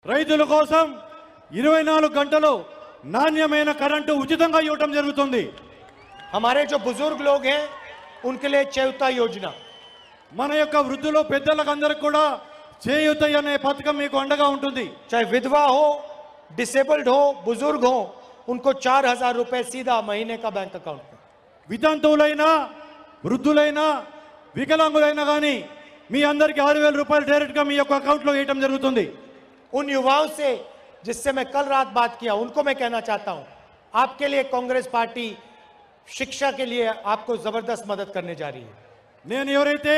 రైతుల కోసం 24 గంటలు నాణ్యమైన కరెంటు ఉచితంగా ఇవ్వడం జరుగుతుంది। हमारे जो बुजुर्ग लोग हैं उनके लिए చేయూత योजना, మన యొక్క వృద్ధులు పెద్దలందరికీ కూడా చేయూత అనే పథకం మీకు అండగా ఉంటుంది। चाहे विधवा हो, डिसेबल्ड हो, बुजुर्ग हो, उनको 4000 रुपए सीधा महीने का बैंक अकाउंट में। వితంతువులైనా వృద్ధులైనా వికలాంగులైనా గాని మీ అందరికీ 6000 రూపాయలు డైరెక్ట్ గా మీ యొక్క అకౌంట్ లో వేయడం జరుగుతుంది। उन युवाओं से जिससे मैं कल रात बात किया, उनको मैं कहना चाहता हूं, आपके लिए कांग्रेस पार्टी शिक्षा के लिए आपको जबरदस्त मदद करने जा रही है। నేను ఎవరైతే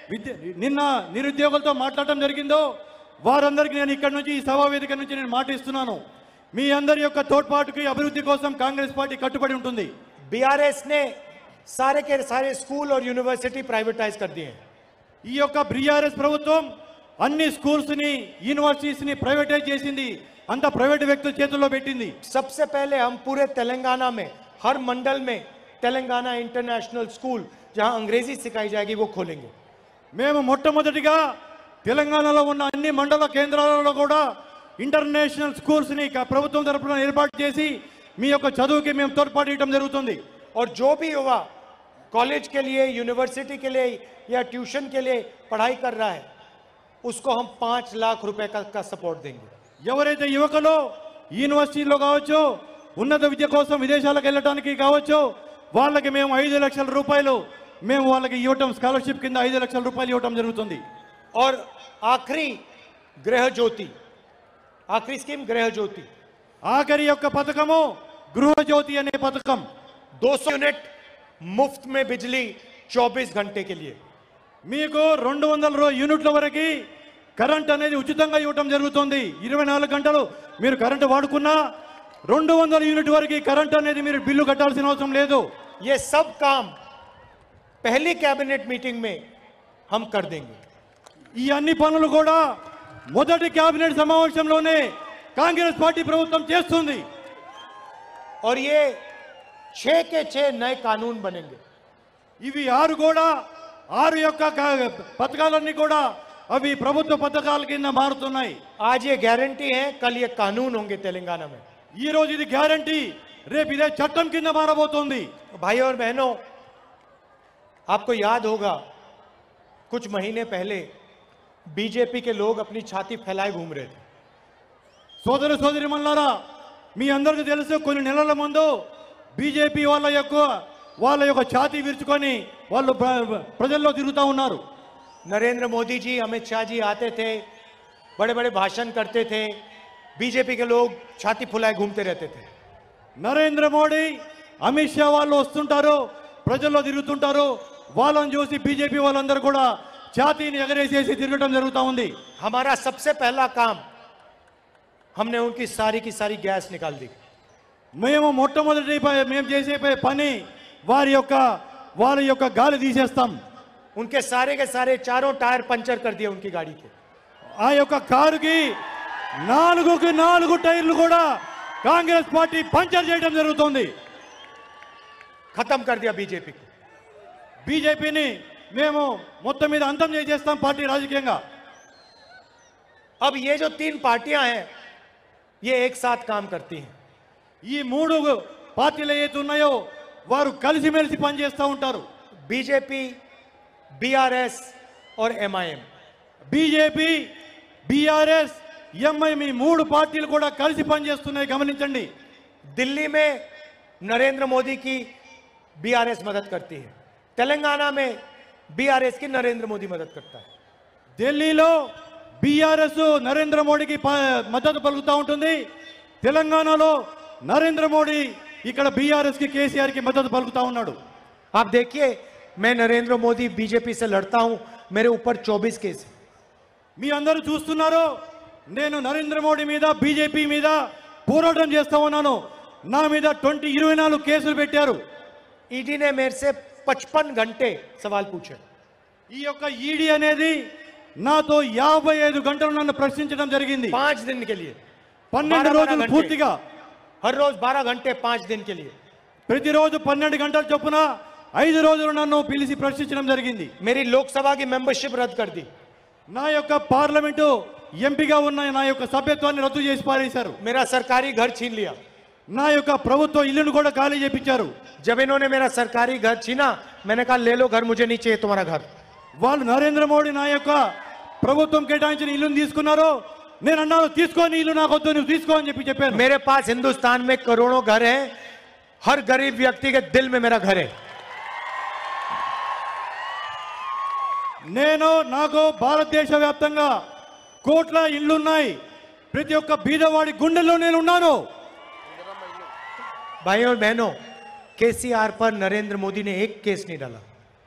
నిన్న నిరుద్యోగులతో మాట్లాడటం జరిగిందో వారందరికీ నేను ఇక్కడ నుంచి ఈ సభా వేదిక నుంచి నేను మాట ఇస్తున్నాను, మీ అందరి యొక్క తోడ్పాటుకి అభివృద్ధి కోసం కాంగ్రెస్ పార్టీ కట్టుబడి ఉంటుంది। बीआरएस ने सारे के सारे स्कूल और यूनिवर्सिटी प्राइवेटाइज कर दिए हैं। ఈ యొక్క బీఆర్ఎస్ ప్రభుత్వం అన్ని స్కూల్స్ ని యూనివర్సిటీస్ ని ప్రైవేటైజ్ చేసింది, అంత ప్రైవేట్ వ్యక్తుల చేతుల్లో పెట్టింది। सबसे पहले हम पूरे तेलंगाना में हर मंडल में तेलंगाना इंटरनेशनल स्कूल जहां अंग्रेजी सिखाई जाएगी वो खोलेंगे। మేము మొట్టమొదటిగా తెలంగాణలో ఉన్న అన్ని మండల కేంద్రాలలో కూడా ఇంటర్నేషనల్ స్కూల్స్ ని ప్రభుత్వం తరపున ఏర్పాటు చేసి మీ యొక్క చదువుకి మేము తోడ్పాటు ఇవ్వడం జరుగుతుంది। और जो भी युवा कॉलेज के लिए, यूनिवर्सिटी के लिए या ट्यूशन के लिए पढ़ाई कर रहा है, उसको हम 5 लाख रुपए का सपोर्ट देंगे। ఎవరైతే యువకులు యూనివర్సిటీలో కావచ్చు, ఉన్నత విద్య కోసం విదేశాలకు వెళ్ళడానికి కావచ్చు, వాళ్ళకి మేము 5 లక్షల రూపాయలు మేము వాళ్ళకి ఇవ్వటం, స్కాలర్షిప్ కింద 5 లక్షల రూపాయలు ఇవ్వటం జరుగుతుంది। और आखिरी गृह ज्योति, आखिरी स्कीम गृह ज्योति, ఆఖరి యొక్క పథకము గృహజ్యోతి అనే పథకం। 200 यूनिट मुफ्त में बिजली 24 घंटे के लिए। మీకు 200 యూనిట్ల వరకు కరెంట్ అనేది ఉచితంగా ఇవ్వటం జరుగుతుంది। 24 గంటలు మీరు కరెంట్ వాడుకున్నా 200 యూనిట్ వరకు కరెంట్ అనేది మీరు బిల్లు కట్టాల్సిన అవసరం లేదు। ये सब काम पहली कैबिनेट मीटिंग में हम कर देंगे। ఈ అన్ని పనులు కూడా మొదటి కేబినెట్ సమావేశంలోనే కాంగ్రెస్ పార్టీ ప్రభుత్వం చేస్తుంది। और ये 6 के 6 नए कानून बनेंगे। ఇవి 6 కూడా 6 యొక్క పథకాలన్నీ కూడా అవి ప్రభుత్వ పథకాల కింద మారుతున్నాయి। आज ये गारंटी है, कल ये कानून होंगे तेलंगाना में। ఈ రోజు ఇది గ్యారంటీ, రేపు ఇదే చట్టం కింద మారబోతోంది। भाई और बहनों, आपको याद होगा कुछ महीने पहले बीजेपी के लोग अपनी छाती फैलाए घूम रहे थे। సోదర సోదరిమణులారా, మీ అందరికీ తెలుసు కొన్ని నెలల ముందు బీజేపీ వాళ్ళ యొక్క ఛాతీ విరుచుకొని వాళ్ళు ప్రజల్లో తిరుగుతూ ఉన్నారు। नरेंद्र मोदी जी, अमित शाह जी आते थे, बड़े बड़े भाषण करते थे, बीजेपी के लोग छाती फुलाए घूमते रहते थे। నరేంద్ర మోడీ, అమిత్ షా వాళ్ళు వస్తుంటారు, ప్రజల్లో తిరుగుతుంటారు, వాళ్ళని చూసి బీజేపీ వాళ్ళందరూ కూడా ఛాతీని ఎగరేసేసి తిరగడం జరుగుతూ ఉంది। हमारा सबसे पहला काम, हमने उनकी सारी की सारी गैस निकाल दी। మేము మొట్టమొదటి మేము చేసే పని వారి యొక్క గాలి తీసేస్తాం। उनके सारे के सारे चारों टायर पंचर कर दिए उनकी गाड़ी के। ఆ యొక్క కారుకి 4 టైర్లు కూడా కాంగ్రెస్ పార్టీ పంచర్ చేయడం జరుగుతుంది। खत्म कर दिया बीजेपी को। బీజేపీని మేము మొత్తం మీద అంతం చేసేస్తాం పార్టీ రాజకీయంగా। अब ये जो 3 पार्टियां हैं, ये एक साथ काम करती हैं। ఈ 3 పార్టీలు ఏవైతే ఉన్నాయో వారు కలిసిమెలిసి పనిచేస్తూ ఉంటారు। बीजेपी, बीआरएस और एमआईएम। బీజేపీ, బీఆర్ఎస్, ఎంఐఎం ఈ 3 పార్టీలు కూడా కలిసి పనిచేస్తున్నాయి, గమనించండి। दिल्ली में नरेंद्र मोदी की बीआरएस मदद करती है, तेलंगाना में बीआरएस की नरेंद्र मोदी मदद करता है। ఢిల్లీలో బీఆర్ఎస్ నరేంద్ర మోడీకి మద్దతు పలుకుతూ ఉంటుంది, తెలంగాణలో నరేంద్ర మోడీ ఇక్కడ బీఆర్ఎస్ కి కేసీఆర్ కి మద్దతు పలుకుతూ ఉన్నాడు। आप देखिए, मैं नरेंद्र मोदी बीजेपी से लड़ता हूं, मेरे ऊपर 24 केस है। మీ అందరూ చూస్తున్నారు, నేను నరేంద్ర మోడీ మీద బీజేపీ మీద పోరాటం చేస్తా ఉన్నాను, నా మీద 24 కేసులు పెట్టారు। ईडी ने मेरे से 55 घंटे सवाल पूछे। ఈ యొక్క ఈడీ అనేది నాతో 55 గంటలు నన్ను ప్రశ్నించడం జరిగింది। 5 दिन के लिए, 12 రోజులు పూర్తిగా, हर रोज 12 घंटे 5 दिन के लिए। ప్రతిరోజు 12 గంటల చొప్పున 5 రోజులు నన్ను పిలిచి ప్రశ్నించడం జరిగింది। मेरी लोकसभा की मेंबरशिप रद्द कर दी। నా యొక్క పార్లమెంటు ఎంపీగా ఉన్న నా యొక్క సభ్యత్వాన్ని రద్దు చేసి పారేశారు. मेरा सरकारी घर छीन लिया. నా యొక్క ప్రభుత్వ ఇల్లును కూడా ఖాళీ చేపించారు. जब इन्होंने मेरा सरकारी घर छीना, मैंने कहा ले लो घर, मुझे नहीं चाहिए तुम्हारा घर. వాళ్ళు నరేంద్ర మోడీ నా యొక్క ప్రభుత్వం కేటాయించిన ఇల్లును తీసుకున్నారు. నేను అన్నాను తీసుకోని ఇల్లు నాకు వద్దు, నువ్వు తీసుకో అని చెప్పాను. मेरे पास हिंदुस्तान में करोड़ों घर हैं, हर गरीब व्यक्ति के दिल में मेरा घर है. నేను నాకు భారతదేశ వ్యాప్తంగా కోట్ల ఇల్లున్నాయి. ప్రతి ఒక్క బీదవాడి గుండెల్లో నేను ఉన్నాను. भाइयों और बहनों, केसीआर पर नरेंद्र मोदी ने एक केस नहीं डाला.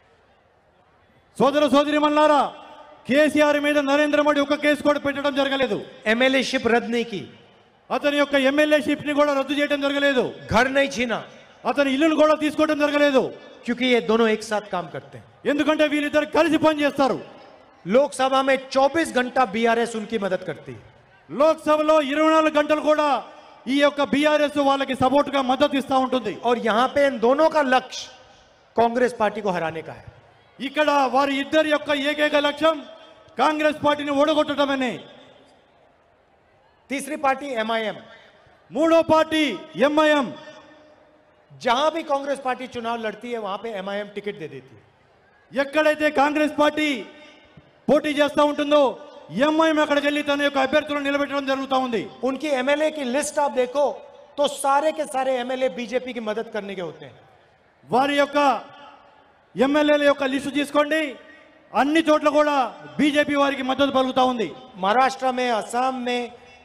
సోదర సోదరిమల్లారా, కేసీఆర్ మీద నరేంద్ర మోడీ ఒక కేసు కూడా పెట్టడం జరగలేదు. एमएलए शिप रद्द नहीं की, అతని యొక్క ఎమ్మెల్యేషిప్ ని కూడా రద్దు చేయడం జరగలేదు. घर नहीं छीना, అతని ఇల్లును కూడా తీసుకోవడం జరగలేదు. क्योंकि ये दोनों एक साथ काम करते हैं. ఎందుకంటే వీళ్ళిద్దరు కలిసి పనిచేస్తారు. लोकसभा में 24 घंटा बीआरएस उनकी मदद करती है. లోక్సభలో 24 గంటలు కూడా ఈ యొక్క బీఆర్ఎస్ వాళ్ళకి సపోర్ట్ గా మద్దతు ఇస్తా ఉంటుంది. और यहां पे इन दोनों का लक्ष्य कांग्रेस पार्टी को हराने का है. ఇక్కడ వారి ఇద్దరి యొక్క ఏకైక లక్ష్యం కాంగ్రెస్ పార్టీని ఓడగొట్టడమనే. तीसरी पार्टी एमआईएम. మూడో పార్టీ ఎంఐఎం. जहां भी कांग्रेस पार्टी चुनाव लड़ती है, वहां पे एमआईएम टिकट दे देती है. ఎక్కడైతే కాంగ్రెస్ పార్టీ పోటీ చేస్తూ ఉంటుందో ఎంఐఎం అక్కడికి వెళ్ళి తన యొక్క అభ్యర్థులను నిలబెట్టడం జరుగుతూ ఉంది. उनकी एमएलए की लिस्ट आप देखो तो सारे के सारे एमएलए बीजेपी की मदद करने के होते हैं. వారి యొక్క ఎమ్మెల్యేల యొక్క లిస్టు తీసుకోండి, అన్ని చోట్ల కూడా బీజేపీ వారికి మద్దతు పలుకుతా ఉంది. महाराष्ट्र में, असम में,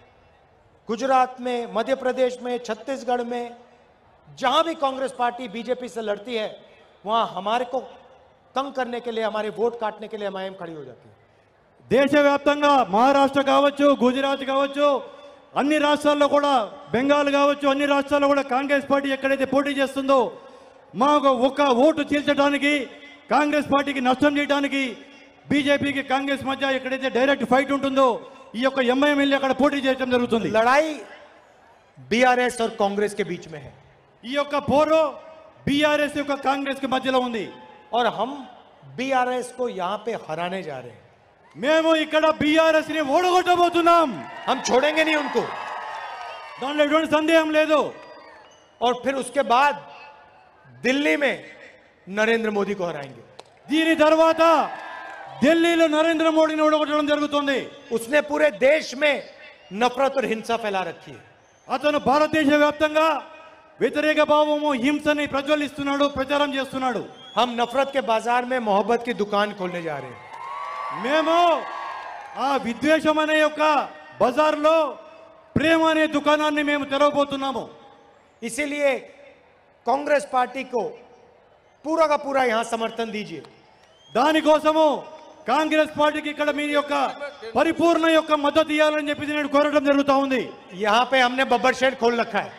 गुजरात में, मध्य प्रदेश में, छत्तीसगढ़ में, जहां भी कांग्रेस पार्टी बीजेपी से लड़ती है, वहां हमारे को तंग करने के लिए, हमारे वोट काटने के लिए एमआईएम खड़ी हो जाती है. దేశవ్యాప్తంగా మహారాష్ట్ర కావచ్చు, గుజరాత్ కావచ్చు, అన్ని రాష్ట్రాల్లో కూడా, బెంగాల్ కావచ్చు, అన్ని రాష్ట్రాల్లో కూడా కాంగ్రెస్ పార్టీ ఎక్కడైతే పోటీ చేస్తుందో మాకు ఒక ఓటు చీల్చడానికి, కాంగ్రెస్ పార్టీకి నష్టం చేయడానికి బీజేపీకి కాంగ్రెస్ మధ్య ఎక్కడైతే డైరెక్ట్ ఫైట్ ఉంటుందో ఈ యొక్క ఎంఐఎం వెళ్ళి అక్కడ పోటీ చేయడం జరుగుతుంది. लड़ाई बीआरएस और कांग्रेस के बीच में है. ఈ యొక్క పోరు బీఆర్ఎస్ యొక్క కాంగ్రెస్ కి మధ్యలో ఉంది. और हम बीआरएस को यहां पे हराने जा रहे हैं. మేము ఇక్కడ బీఆర్ఎస్ ని ఓడగొట్టబోతున్నాం. हम छोड़ेंगे नहीं उनको. దాంట్లో ఎటువంటి సందేహం లేదు. और फिर उसके बाद दिल्ली में नरेंद्र मोदी को हराएंगे. దీని తర్వాత ఢిల్లీలో నరేంద్ర మోడీని ఓడగొట్టడం జరుగుతుంది. उसने पूरे देश में नफरत और हिंसा फैला रखी है. అతను భారతదేశ వ్యాప్తంగా వ్యతిరేక భావము, హింసని ప్రజ్వలిస్తున్నాడు, ప్రచారం చేస్తున్నాడు. हम नफरत के बाजार में मोहब्बत की दुकान खोलने जा रहे हैं. మేము ఆ విద్వేషం అనే యొక్క బజార్లో ప్రేమ అనే దుకాణాన్ని మేము తెరవబోతున్నాము. इसीलिए कांग्रेस पार्टी को पूरा का पूरा यहां समर्थन दीजिए. దానికోసము కాంగ్రెస్ పార్టీకి ఇక్కడ మీ యొక్క పరిపూర్ణ యొక్క మద్దతు ఇవ్వాలని చెప్పి నేను కోరడం జరుగుతూ ఉంది. यहां पे हमने बब्बर शेड खोल रखा है.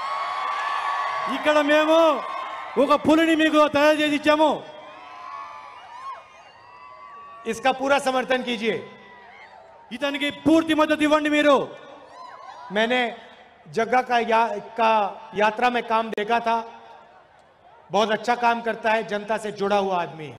ఇక్కడ మేము ఒక పులిని మీకు తయారు చేసి ఇచ్చాము. इसका पूरा समर्थन कीजिए. ఇతనికి పూర్తి మద్దతు ఇవ్వండి మీరు. मैंने जगह का यात्रा में काम देखा था. बहुत अच्छा काम करता है, जनता से जुड़ा हुआ आदमी है.